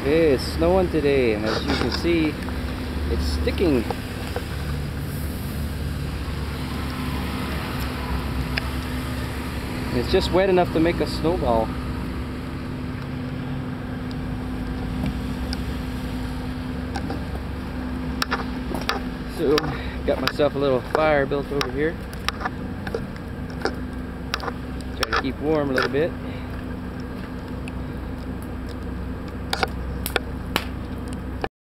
Okay, it's snowing today, and as you can see, it's sticking. It's just wet enough to make a snowball. So, got myself a little fire built over here. Try to keep warm a little bit.